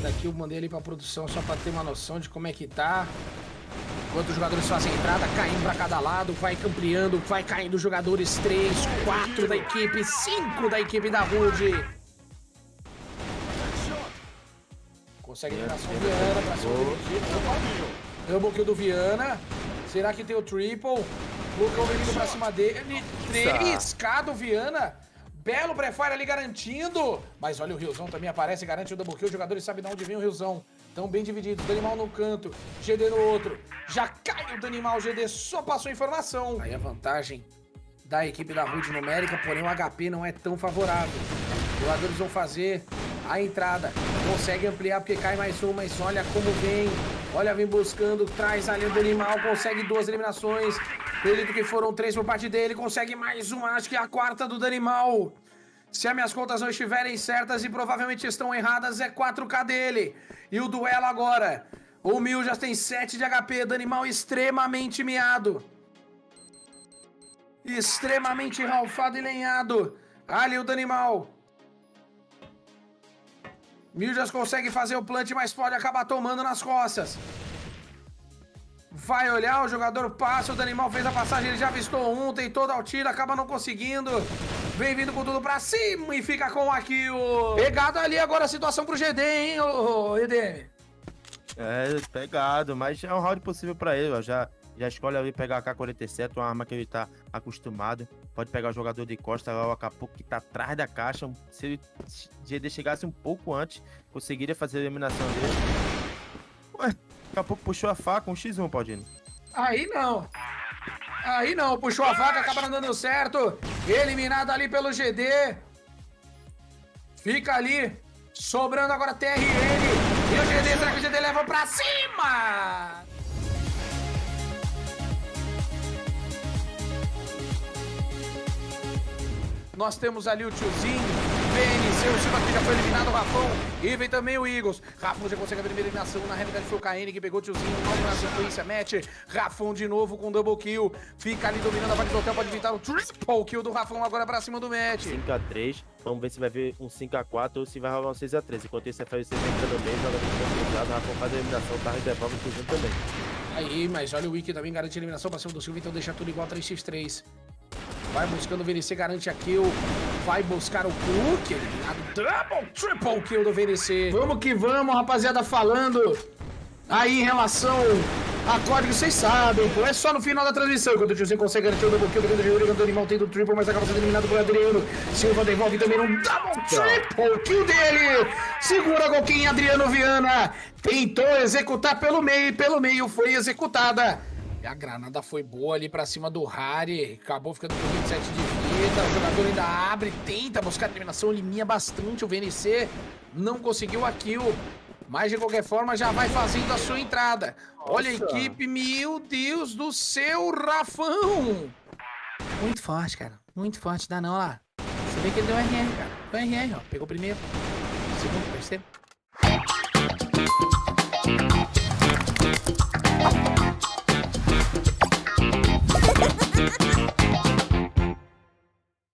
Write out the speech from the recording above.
entrada aqui, eu mandei ali pra produção só pra ter uma noção de como é que tá. Enquanto os jogadores fazem entrada, caindo pra cada lado, vai ampliando, vai caindo os jogadores. 3, 4 da equipe, 5 da equipe da Rude. Consegue a eliminação do Viana pra cima do Viana. Double kill do Viana. Será que tem o triple? Lucão vindo pra cima dele. 3K do Viana. Belo pré-fire ali garantindo. Mas olha, o Riozão também aparece, garante o double kill. Os jogadores sabem de onde vem o Riozão. Estão bem divididos. Danimal no canto, GD no outro. Já cai o Danimal, GD só passou a informação. Aí a vantagem da equipe da Rude numérica, porém o HP não é tão favorável. Os jogadores vão fazer a entrada. Consegue ampliar porque cai mais um, mas olha como vem. Olha, vem buscando, traz ali o Danimal, consegue 2 eliminações. Acredito que foram 3 por parte dele, consegue mais uma, acho que é a 4ª do Danimal. Se as minhas contas não estiverem certas e provavelmente estão erradas, é 4K dele. E o duelo agora. O Mil já tem 7 de HP, Danimal extremamente miado. Extremamente ralfado e lenhado. Ali o Danimal. Miljas consegue fazer o plant, mas pode acabar tomando nas costas. Vai olhar, o jogador passa, o Danimal fez a passagem, ele já avistou um, tentou dar o tiro, acaba não conseguindo. Vem vindo com tudo pra cima e fica com a kill. Pegado ali agora a situação pro GD, hein, ô EDM? É, pegado, mas é um round possível pra ele, ó. Já escolhe ali pegar a K-47, uma arma que ele tá acostumado. Pode pegar o jogador de costa lá, o Acapulco, que tá atrás da caixa. Se o GD chegasse um pouco antes, conseguiria fazer a eliminação dele. Ué, Acapulco puxou a faca, um x1, Paudinho. Aí não. Aí não, puxou a faca, acaba não dando certo. Eliminado ali pelo GD. Fica ali, sobrando agora TRN. E o GD, será que o GD leva pra cima? Nós temos ali o tiozinho, VNC, o Silva que já foi eliminado, o Rafão, e vem também o Eagles. Rafão já consegue a primeira eliminação, na realidade foi o KN que pegou o tiozinho, logo na sequência, mete Rafão de novo com double kill, fica ali dominando a parte do hotel, pode evitar o triple kill do Rafão agora pra cima do match. 5x3, vamos ver se vai ver um 5x4 ou se vai rolar um 6x3, enquanto isso é FLC entrando bem, joga bem concentrado, o Rafão faz a eliminação, tá devolve o tiozinho também. Aí, mas olha o Wiki também garante a eliminação pra cima do Silva, então deixa tudo igual a 3x3. Vai buscando o VNC, garante a kill. Vai buscar o Cook, eliminado. Double, triple kill do VNC. Vamos que vamos, rapaziada, falando aí em relação a código, vocês sabem, pô. É só no final da transmissão. Enquanto o tiozinho consegue garantir o double kill do Grande do Animal, tem do triple, mas acaba sendo eliminado por Adriano. Silva devolve também um double, triple kill dele. Segura a Goquinha, Adriano Viana. Tentou executar pelo meio foi executada. E a granada foi boa ali pra cima do Harry. Acabou ficando com 27 de vida. O jogador ainda abre, tenta buscar a eliminação, liminha bastante o VNC. Não conseguiu a kill. Mas de qualquer forma já vai fazendo a sua entrada. Nossa. Olha a equipe, meu Deus do céu, Rafão. Muito forte, cara. Muito forte, dá não, olha lá. Você vê que ele deu RR, cara. Deu RR, ó. Pegou o primeiro. Segundo, terceiro.